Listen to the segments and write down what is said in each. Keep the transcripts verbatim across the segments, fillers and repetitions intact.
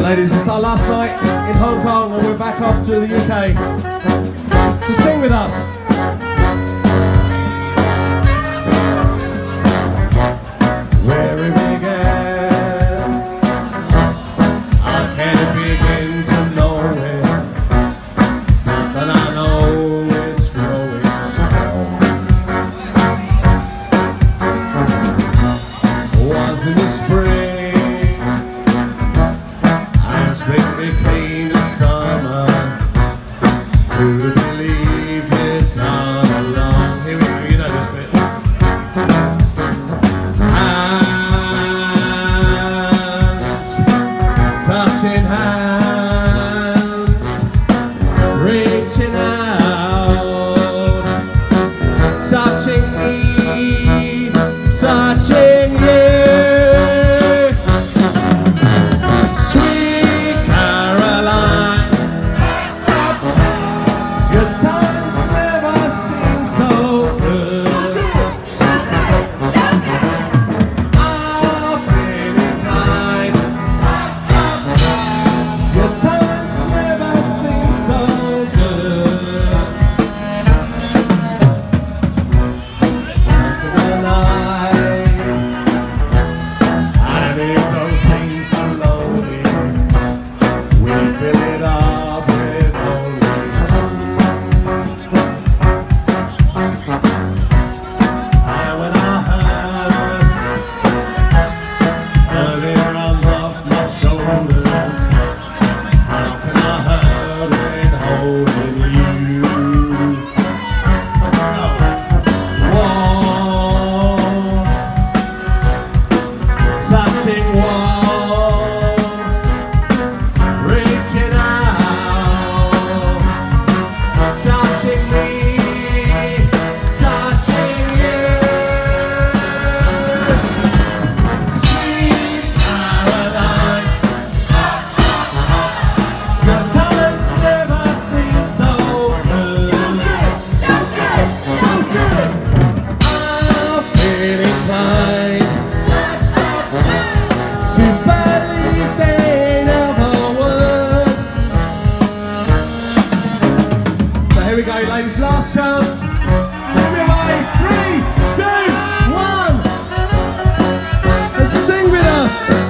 ladies, it's our last night in Hong Kong and we're back off to the U K. So sing with us. Where it began, I can't begin to know it, but I know it's growing strong. Was in the spring, and spring became the summer. Who'd have believed it'd come along? Here we go, you know this bit. Hands, touching hands, reaching out, touching me, touching you. Sweet Caroline, good times never seem so good. I've been inclined. Good times never seem so good. Not gonna lie, and if those seem so lonely, we fill it up with only two. And when I heard that it runs off my shoulders, how can I hurt when holding you? Warm, touching warm, reaching out, touching me, touching you. Sweet Caroline, good times never seem so good. I've been inclined to believe they never would. So here we go, ladies, last chance. Give me away. Three, two, one. And sing with us.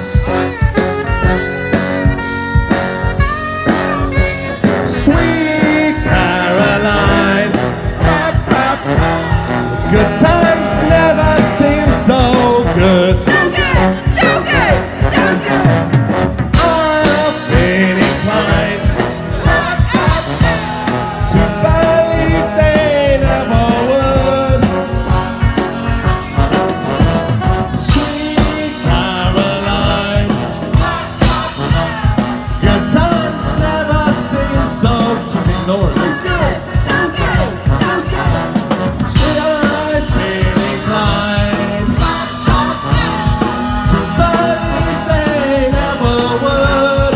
Sweet Caroline, good times never seem so good. I've been inclined to believe they never would. Sweet Caroline, good times never seem so good. Just ignore it. Should I be inclined to believe they never would?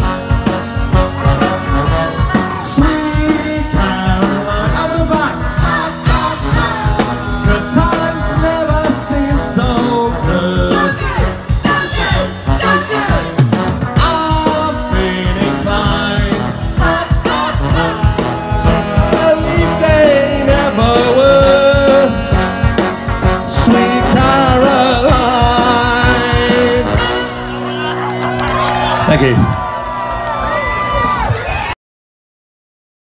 Sweet Caroline, out the back. Good times never seem so good. I've been inclined to believe they never would. Sweet Caroline. Thank you.